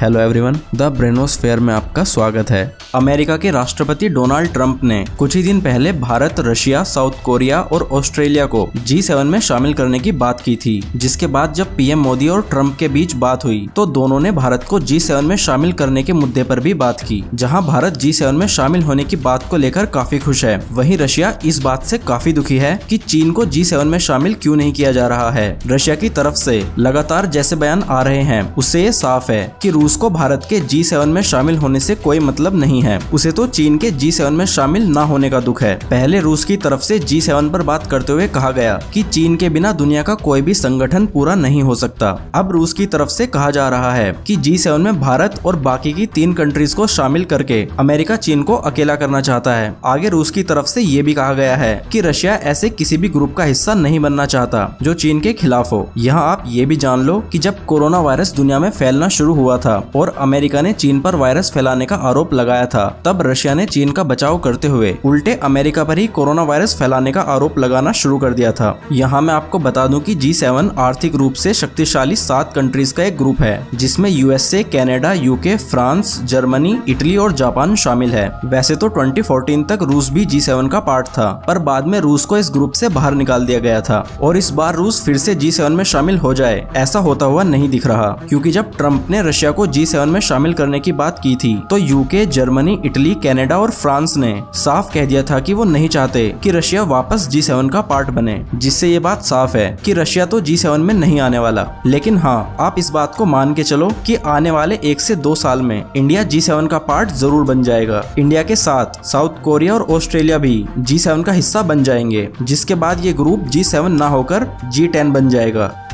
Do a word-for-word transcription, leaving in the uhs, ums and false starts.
Hello everyone, the ब्रेनोस्फेयर में आपका स्वागत है। अमेरिका के राष्ट्रपति डोनाल्ड ट्रंप ने कुछ ही दिन पहले भारत, रशिया, साउथ कोरिया और ऑस्ट्रेलिया को जी सेवन में शामिल करने की बात की थी, जिसके बाद जब पीएम मोदी और ट्रंप के बीच बात हुई तो दोनों ने भारत को जी सेवन में शामिल करने के मुद्दे पर भी बात की। जहां भारत जी सेवन में शामिल होने की बात को लेकर काफी खुश है, वहीं रशिया इस बात से काफी दुखी है कि चीन को जी सेवन में शामिल क्यों नहीं किया जा रहा है। रशिया की तरफ से लगातार जैसे बयान आ रहे हैं, उससे ये साफ है कि रूस को भारत के जी सेवन में शामिल होने से कोई मतलब नहीं है। उसे तो चीन के जी सेवन में शामिल न होने का दुख है। पहले रूस की तरफ से जी सेवन पर बात करते हुए कहा गया कि चीन के बिना दुनिया का कोई भी संगठन पूरा नहीं हो सकता। अब रूस की तरफ से कहा जा रहा है कि जी सेवन में भारत और बाकी की तीन कंट्रीज को शामिल करके अमेरिका चीन को अकेला करना चाहता है। आगे रूस की तरफ से ये भी कहा गया है कि रशिया ऐसे किसी भी ग्रुप का हिस्सा नहीं बनना चाहता जो चीन के खिलाफ हो। यहाँ आप ये भी जान लो कि जब कोरोना वायरस दुनिया में फैलना शुरू हुआ था और अमेरिका ने चीन पर वायरस फैलाने का आरोप लगाया था, तब रशिया ने चीन का बचाव करते हुए उल्टे अमेरिका पर ही कोरोना वायरस फैलाने का आरोप लगाना शुरू कर दिया था। यहाँ मैं आपको बता दूं कि जी सेवन आर्थिक रूप से शक्तिशाली सात कंट्रीज का एक ग्रुप है, जिसमें USA, Canada, UK, France, Germany, Italy और जापान शामिल है। वैसे तो ट्वेंटी फोर्टीन तक रूस भी जी सेवन का पार्ट था, पर बाद में रूस को इस ग्रुप से बाहर निकाल दिया गया था और इस बार रूस फिर से जी सेवन में शामिल हो जाए ऐसा होता हुआ नहीं दिख रहा, क्योंकि जब ट्रंप ने रशिया को जी सेवन में शामिल करने की बात की थी तो यूके, जर्मनी, इटली, कनाडा और फ्रांस ने साफ कह दिया था कि वो नहीं चाहते कि रशिया वापस जी सेवन का पार्ट बने, जिससे ये बात साफ है कि रशिया तो जी सेवन में नहीं आने वाला। लेकिन हाँ, आप इस बात को मान के चलो कि आने वाले एक से दो साल में इंडिया जी सेवन का पार्ट जरूर बन जाएगा। इंडिया के साथ साउथ कोरिया और ऑस्ट्रेलिया भी जी सेवन का हिस्सा बन जाएंगे, जिसके बाद ये ग्रुप जी सेवन ना होकर जी टेन बन जाएगा।